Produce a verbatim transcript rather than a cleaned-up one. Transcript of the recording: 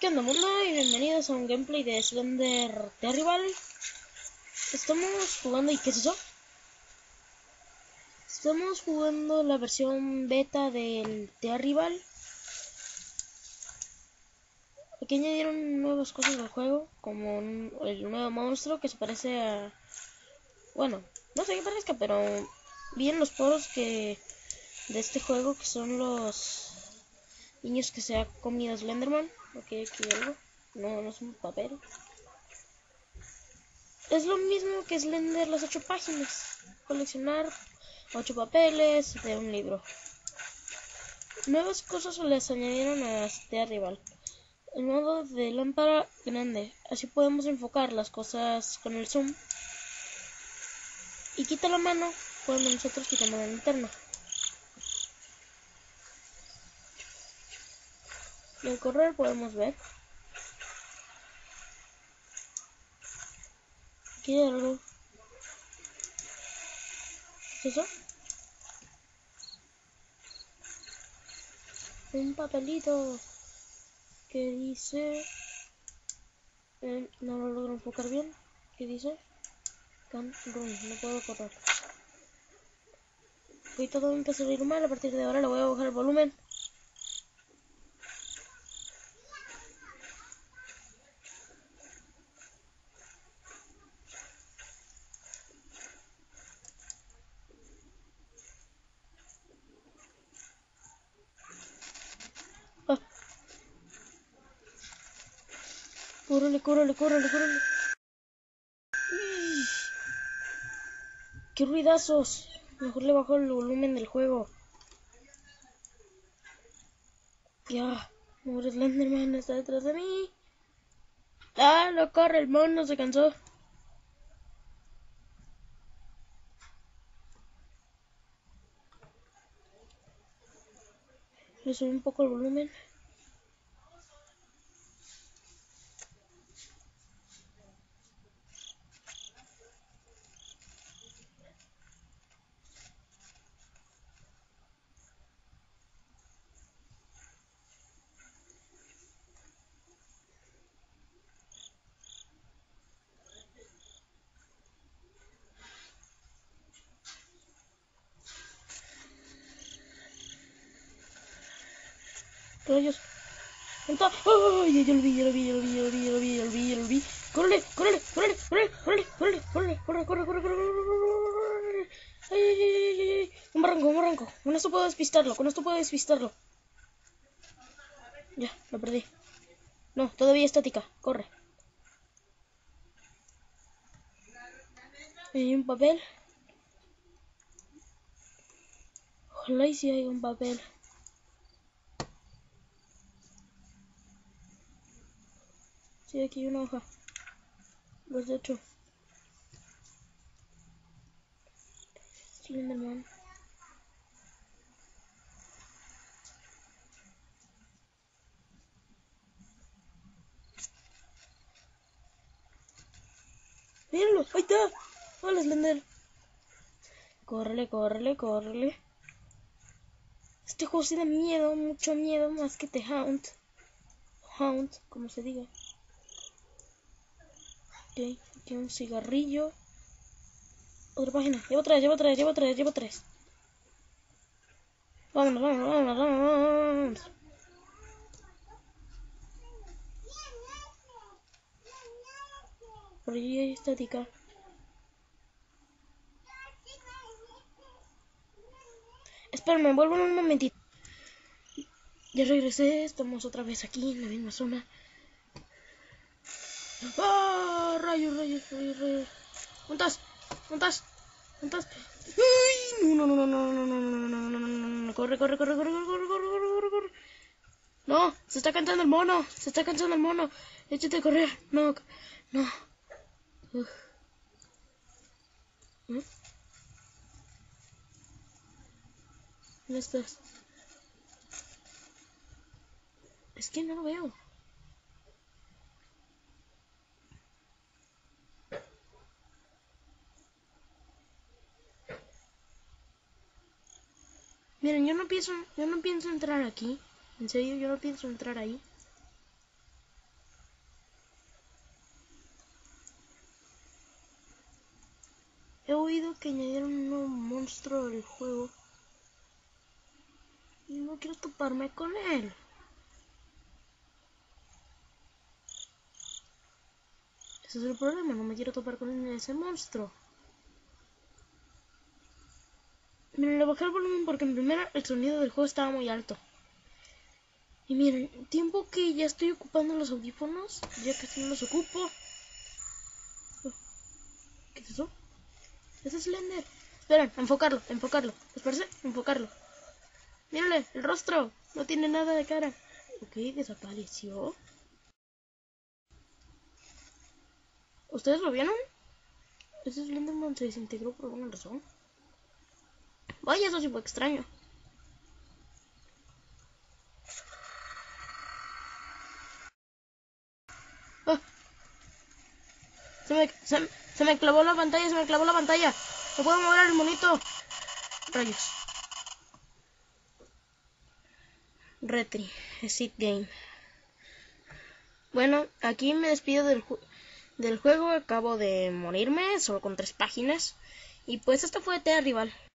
¿Qué onda, mundo? Y bienvenidos a un gameplay de Slender Terrible. Estamos jugando... ¿Y qué es eso? Estamos jugando la versión beta del Terrible. Aquí añadieron nuevas cosas al juego, como un, el nuevo monstruo que se parece a... Bueno, no sé qué parezca, pero vi en los poros que de este juego, que son los niños que se ha comido Slenderman. Ok, aquí hay algo. No, no es un papel. Es lo mismo que Slender las ocho páginas. Coleccionar ocho papeles de un libro. Nuevas cosas les añadieron a este rival. El modo de lámpara grande. Así podemos enfocar las cosas con el zoom. Y quita la mano cuando nosotros quitamos la linterna. Y al correr podemos ver. Aquí hay algo. ¿Qué es eso? Un papelito que dice... Eh, no lo logro enfocar bien. ¿Qué dice? Can run. No puedo correr. Hoy todo empieza a salir mal. A partir de ahora le voy a bajar el volumen. Ah. Córrele, córrele, córrele, córrele. Uy. ¡Qué ruidazos! Mejor le bajo el volumen del juego. Ya. Ahora Slenderman está detrás de mí. ¡Ah! No corre, el mono se cansó. Le subí un poco el volumen. Rayos. ¡Monta! ¡Ay! Ya lo vi, ya lo vi, ya lo vi, ya lo vi, ya lo vi, ya lo vi, ya lo vi. ¡Córrele, córrele, córrele, córrele, córrele, córrele, córrele, corre, corre, corre, corre, corre! ¡Ay, ay, ay, ay, ay! Un barranco, un barranco. Con esto puedo despistarlo, con esto puedo despistarlo. Ya, lo perdí. No, todavía estática. Corre. Hay un papel. Ojalá y si hay un papel. Sí, aquí hay una hoja. Los de ocho. Slenderman. Mírenlo, ahí está. Hola, Slender. Córrele, córrele, córrele. Este juego sí da miedo, mucho miedo, más que The Hound. Hound, como se diga. Ok, aquí un cigarrillo. Otra página. Llevo tres, llevo tres, llevo tres, llevo tres. Vámonos, vámonos, vámonos, vámonos. Por allí hay estática. Espérame, vuelvo en un momentito. Ya regresé, estamos otra vez aquí en la misma zona. ¡Ah! Rayos, rayos, rayos, rayos. ¿Montas? ¿Montas? ¿Montas? ¡Uy! No, no, no, no, no, no, no, no, no, no, no, no, no, corre, corre, corre, corre, corre, corre, corre, corre, corre. No, se está cansando el mono, se está cansando el mono. Échate a correr. No, no. Uf. ¿Eh? ¿Dónde estás? Es que no lo veo. Miren, yo no pienso, yo no pienso entrar aquí. En serio, yo no pienso entrar ahí. he oído que añadieron un nuevo monstruo al juego y no quiero toparme con él. Ese es el problema, no me quiero topar con ese monstruo. Miren, le bajé el volumen porque en primera el sonido del juego estaba muy alto. Y miren, tiempo que ya estoy ocupando los audífonos, ya casi no los ocupo. ¿Qué es eso? Ese es Slender. Esperen, enfocarlo, enfocarlo. ¿Les parece? Enfocarlo. Mírenle, el rostro. No tiene nada de cara. Ok, desapareció. ¿Ustedes lo vieron? Ese Slenderman se desintegró por alguna razón. Vaya, eso sí fue extraño. Ah. Se, me, se, se me clavó la pantalla, se me clavó la pantalla. No puedo mover el monito. Rayos. Retri, Exit Game. Bueno, aquí me despido del, ju del juego. Acabo de morirme, solo con tres páginas. Y pues esto fue T-Rival.